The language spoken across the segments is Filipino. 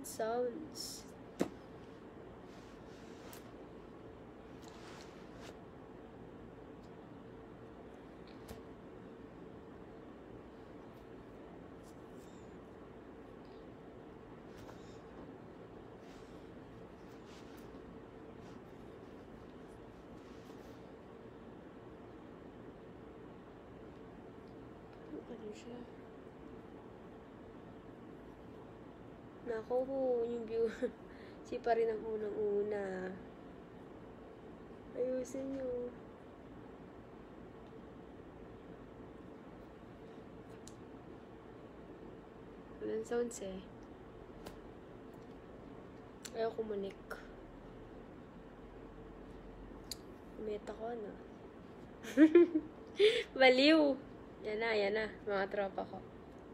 What sounds? Ano siya? Naku, yung view. Si pa rin ang unang-una. Ayusin nyo. Walang sounds eh. Ayaw kumunik. Meta ko ano. Baliw! Yan na, mga tropa ko.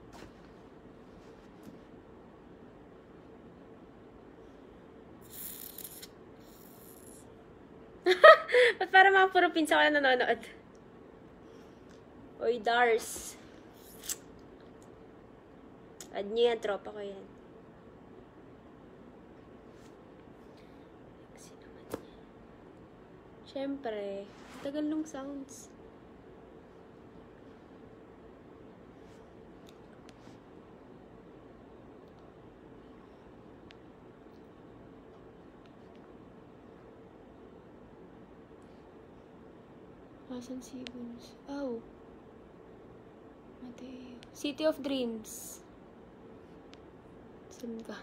Ba't para mga puro pinsa ko na nanonood? Oy, Dars. Add nyo yan, tropa ko yan. Kasi naman yan. Siyempre, tagal nung sounds. Asan si Buns? Oh. Mateo. City of Dreams. Saan ka?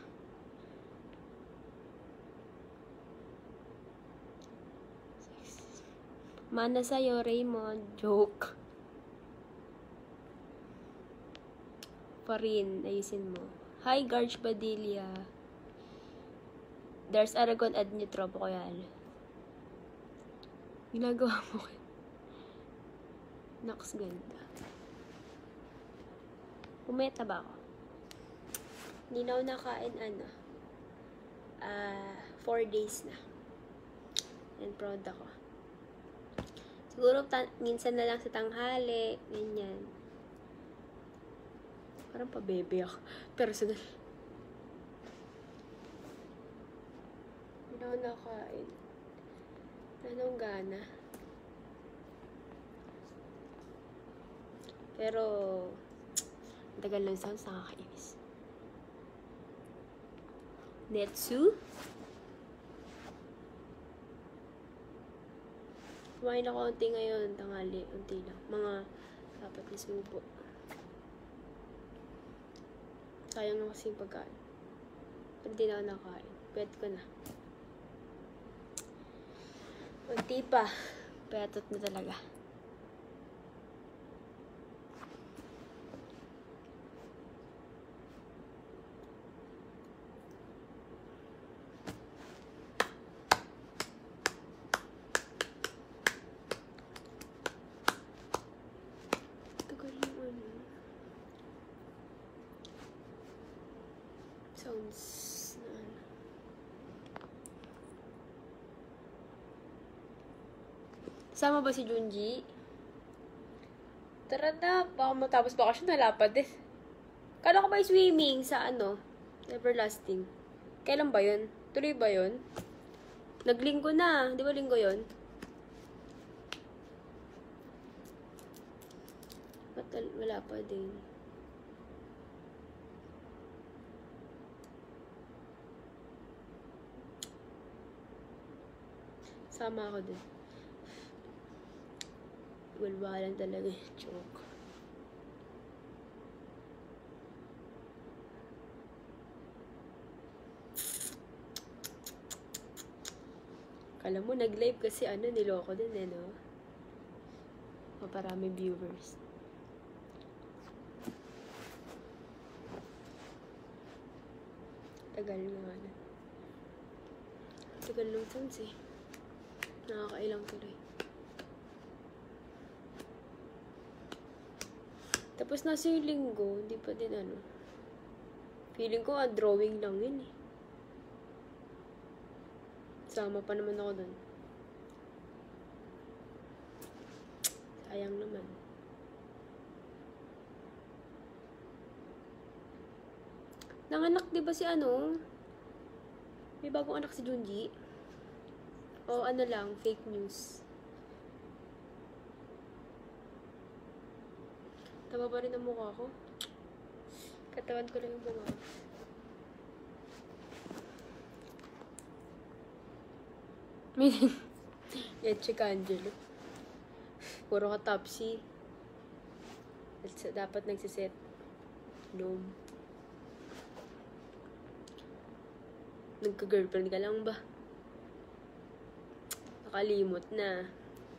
Mana sa'yo, Raymond. Joke. Pa rin. Ayusin mo. Hi, Garge Badilla. There's Aragon. Add nyo, tropa ko yan. Ginagawa mo kayo. Naks, ganda. Umeta ba ako? Hindi na ako nakain, 4 days na. And proud ako. Siguro, minsan na lang sa tanghali, ganyan. Parang pa-bebe ako. Personal. Hindi na ako nakain. Anong gana? Pero, tagal lang sounds, nakakainis. Netsu? Kumain na konti ngayon, tanghali, unti lang. Mga 4 na subo. Sayang na kasi yung pagkain. Pero di na ako nakain. Pet ko na. Unti pa. Petot na talaga. Sounds na ano. Sama ba si Junji? Tara na, baka matapos bakasyon, nalapad eh. Kala ko ba yung swimming sa Everlasting? Kailan ba yun? Tuloy ba yun? Naglinggo na, di ba linggo yun? Wala pa din. Sama ako din. Walwalan talaga yung joke. Kala mo, nag-live kasi niloko din no? Maparami viewers. Tagal nga na. Tagal lang sounds eh. Nakakailang tuloy. Tapos nasa yung linggo, hindi pa din Feeling ko drawing lang yun eh. Sama pa naman ako dun. Sayang naman. Nanganak di ba si May bagong anak si Junji. O ano lang, fake news. Tama pa rin ang mukha ko. Katawan ko lang yung bunga. Leche Angelo. Puro ka topsy. Dapat nagsiset. No. Nagka-girlfriend ka lang ba? Nakalimot na.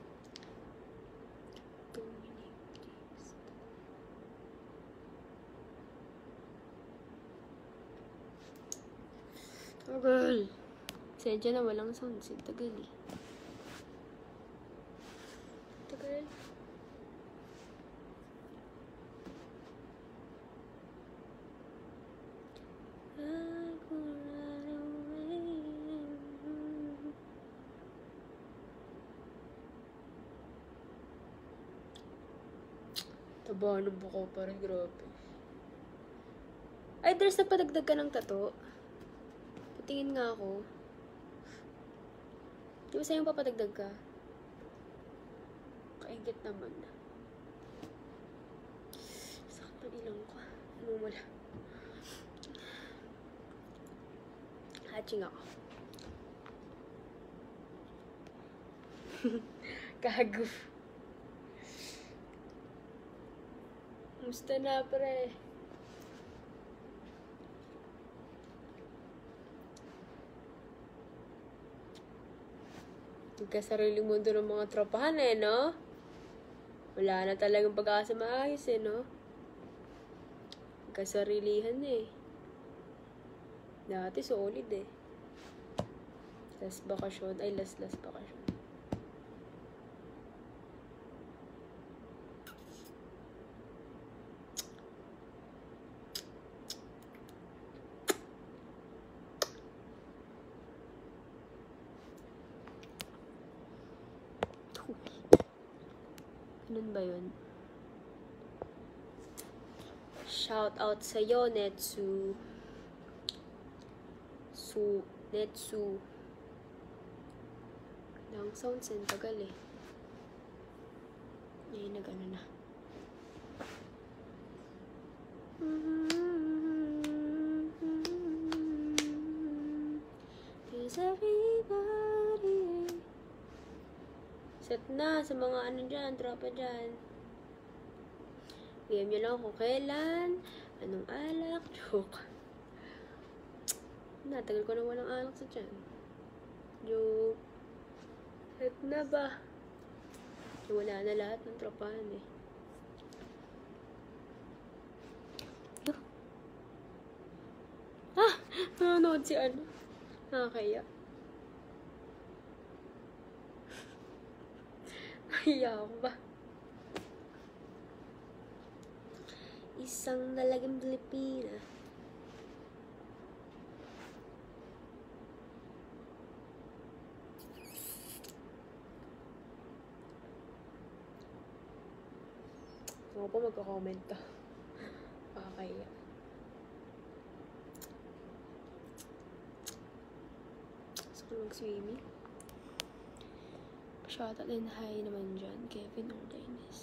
Tagal. Sensya na walang sound. Tagal eh. Tagal. Taba ng buko pa rin. Grabe. Ay, there's nagpadagdag ka ng tato. Patingin nga ako. Di ba sa'yo papadagdag ka? Kaingit naman na. Sakit ng ilang ko. Mumula. Hatching ako. Kaguf. Musta na, pre? Nagkasariling mundo ng mga tropahan eh, no? Wala na talagang pag-asa maayos eh, no? Nagkasarilihan eh. Dati solid eh. Last bakasyon. Ay, last bakasyon. Ganun ba yun? Shout out sa'yo, Netsu. Netsu. Lang sounds and tagal eh. Ngayon nag-ano na. Is everybody set na sa mga ano dyan, tropa dyan. PM nyo lang kung kailan, anong alak, joke. Tagal ko na walang alak sa dyan. Joke. Set na ba? Wala na lahat ng tropahan eh. Ah! Nanonood si ano? Nakakaya. Nahiya ako ba? Isang dalagang Pilipina. Ako pa magka-comment ka. Nakakaya. Gusto ko mag-swimming. Shoutout and hi naman dyan, Kevin Ordaines.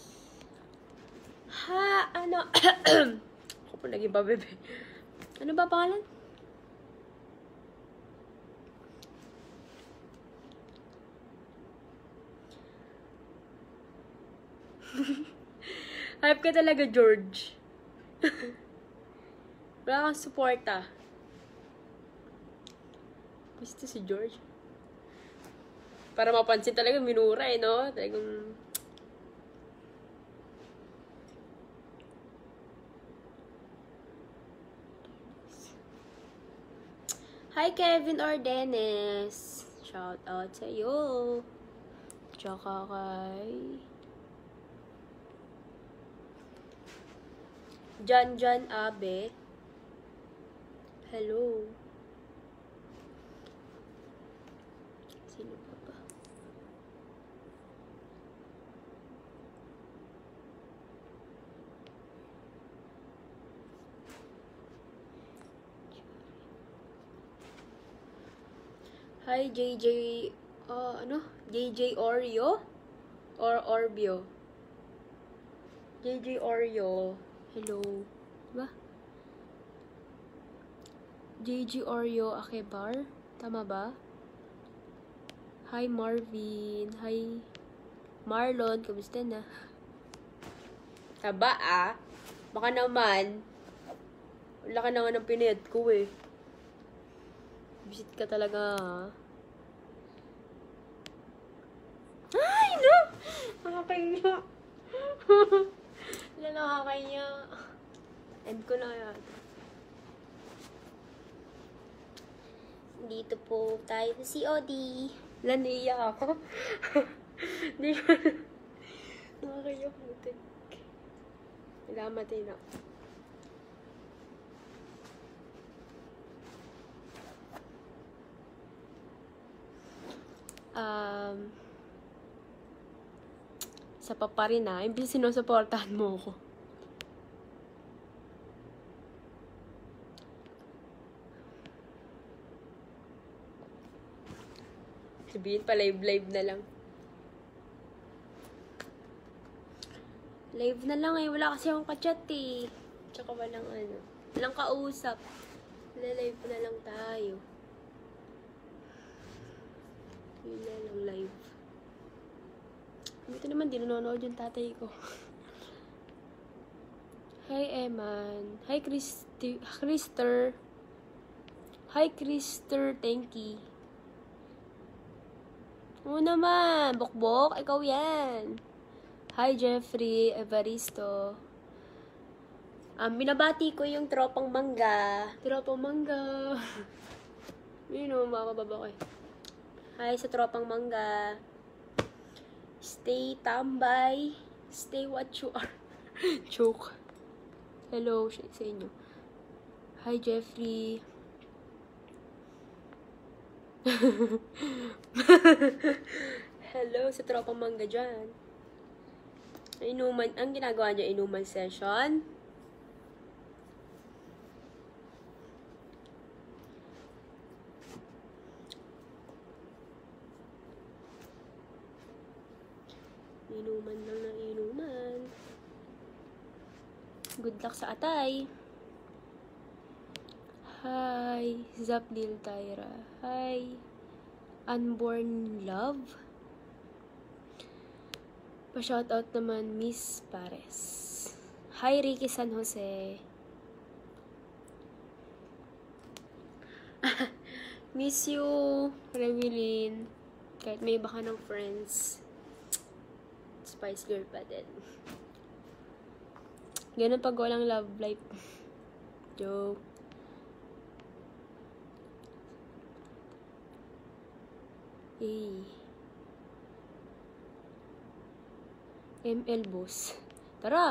Ha! Ano? Ako po naging babebe. Ano ba pangalan? Hype ka talaga, George. Wala kang support ah. Gusto si George. Para mapansin talaga, minura eh, no? Talagang... Hi, Kevin Ordenes. Shout out sa'yo. Tsaka kay... Jan Abe. Hello. Sino pa ba? Hi, JJ, ano? JJ Oreo? Or Orbio? JJ Oreo. Hello. Diba? JJ Oreo Akebar? Tama ba? Hi, Marvin. Hi, Marlon. Kamusta na? Taba, ah. Baka naman. Wala ka naman ng pined ko, eh. Visit ka talaga, ha? Ay, no! Nakakaiya. Wala, nakakaiya. End ko na yan. Dito po tayo sa COD. Wala, naiiyak ako. Hindi ko. Nakakaiya ko. Wala, matay na. Sa papa rin na, imbis sinusuportahan mo ko. Sabihin pa, live na lang. Live na lang eh, wala kasi akong ka-chat eh. Tsaka walang walang kausap. Live na lang tayo. Yun na lang, live. Dito naman, di nanonood yung tatay ko. Hi, Eman. Hi, Krister. Hi, Krister. Thank you. Oo naman. Bokbok. Ikaw yan. Hi, Jeffrey. Evaristo. Binabati ko yung tropang mangga. Tropang mangga. Yun o, makakababa ko eh. Hi sa tropang mangga. Stay tambay. Stay what you are. Joke. Hello sa inyo. Hi, Jeffrey. Hello sa tropang mangga dyan. Inuman, ang ginagawa niya, inuman session. Inuman lang na inuman. Good luck sa atay. Hi, Zaplil Tyra. Hi, Unborn Love. Pa-shoutout naman, Miss Pares. Hi, Ricky San Jose. Miss you, Revelyn. Kahit may iba ka ng friends. Spice Girl pa din. Ganun pag walang love life. Joke. ML boss. Tara!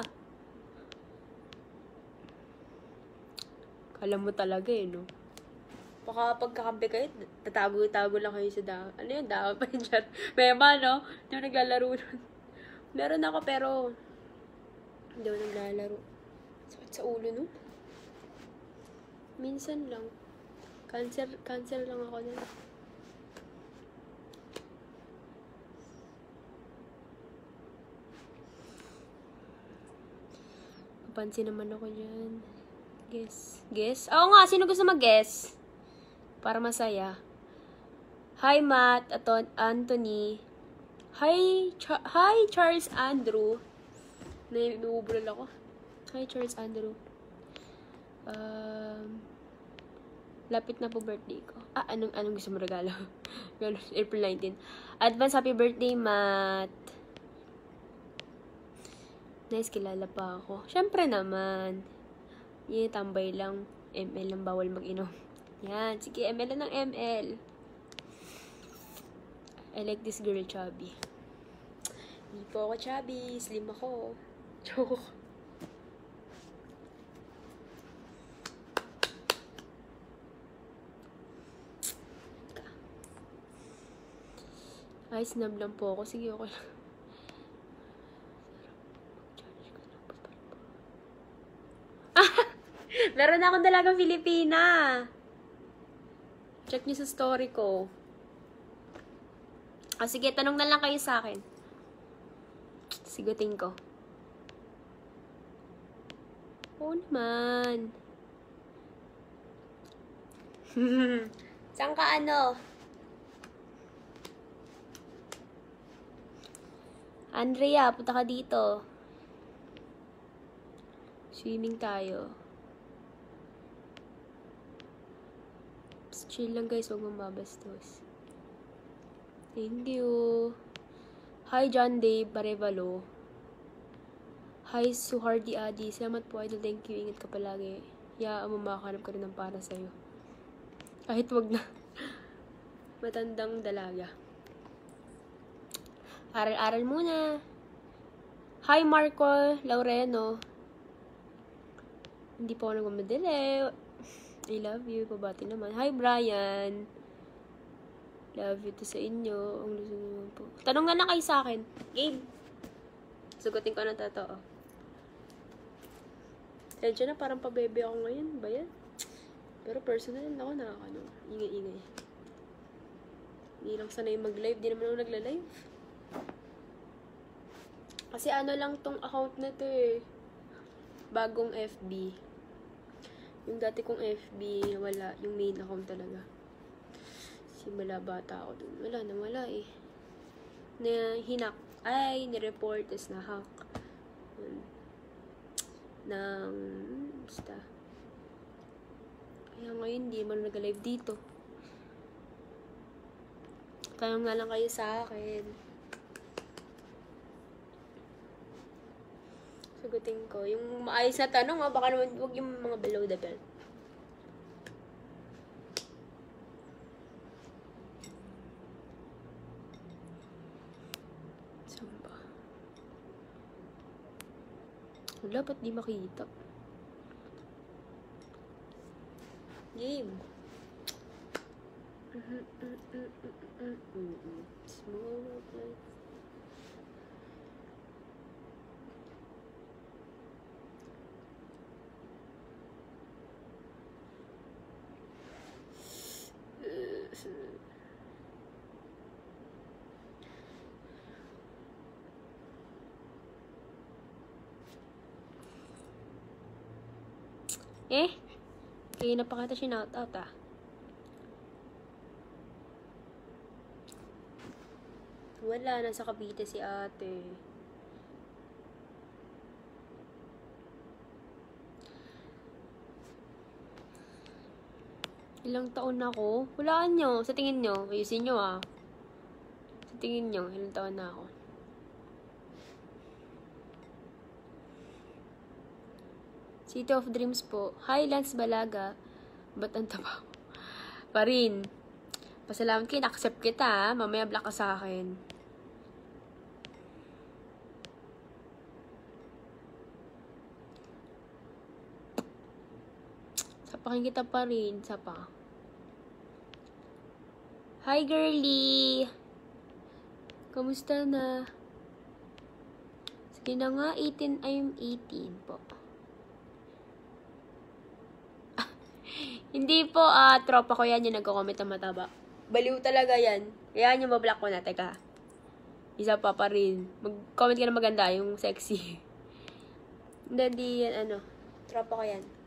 Kala mo talaga eh, no? Baka pagkakampi kayo, tatago-tago lang kayo sa daan. Ano yun? Daan pa yun dyan. May ba, no? Hindi ako naglalaro nun. Meron ako, pero hindi ako naglalaro. Sakit sa ulo, no? Minsan lang. Cancer lang ako nun. Pansin naman ako dyan. Guess? Oo nga, sino gusto mag-guess? Para masaya. Hi, Matt. Anthony. Hi, Charles Andrew. Naiubulol ako. Hi, Charles Andrew. Lapit na po birthday ko. Anong gusto mo regalo? April 19. Advance happy birthday, Matt. Nice, kilala pa ako. Syempre naman. Yan, tambay lang. ML lang, bawal mag-inom. Yan, sige, ML lang ng ML. I like this girl, chubby. Hindi po ako chubby. Slim ako. Joke. Ay, snub lang po ako. Sige, okay lang. Meron na akong dalagang Filipina. Check niyo sa story ko. sige, tanong na lang kayo sa akin. Sigutin ko. Oo naman. Saan ka ano? Andrea, punta ka dito. Swimming tayo. Chill lang guys, huwag mong babastos. Thank you. Hi John Dave Barevalo. Hi Suhardi Adi. Salamat po idol. Thank you. Ingat ka palagi. Mo makakanap ka rin ng para sa'yo. Kahit wag na. Matandang dalaga. Aral-aral muna. Hi Marco Laureno. Hindi po ako nagmamadali. I love you. Pabati naman. Hi Brian. Love you to sa inyo. Ang luso naman po. Tanong nga lang kayo sa akin. Game. Sagutin ko ng totoo. Tensya na, parang pabebe ako ngayon. Ba yan? Pero personal ako nakakano. Ingay-ingay. Hindi lang sanay mag-live. Di naman ako nagla-live. Kasi ano lang tong account na to eh. Bagong FB. Yung dati kong FB, wala. Yung main account talaga. Simula bata ako dun. Wala eh. Na hinak. Ay, nireport. Tapos na-hack. Basta. Kaya ngayon, hindi man nag-live dito. Tanong nga lang kayo sa akin. Sagutin ko. Yung maayos na tanong, baka naman huwag yung mga below the belt. Saan ba? Wala, ba't di makita? Game. Small play. Kaya na pa kita shinout out Wala, nasa Cavite si ate. Ilang taon na ako? Walaan nyo. Sa tingin nyo. Ayusin nyo Sa tingin nyo, ilang taon na ako? City of Dreams po. Hi, Lance Balaga. Ba't ang taba ko? Pa rin. Pasalamat kayo, na-accept kita Mamaya block ka sa akin. Sapakin kita pa rin. Sapa. Hi, girly! Kamusta na? Sige na nga, 18. I'm 18 po. Hindi po, tropa ko yan yung nagko-comment ng mataba. Baliw talaga yan. Kaya yung mablock ko na. Teka. Isa pa rin. Mag-comment ka na maganda, yung sexy. Hindi yan, tropa ko yan.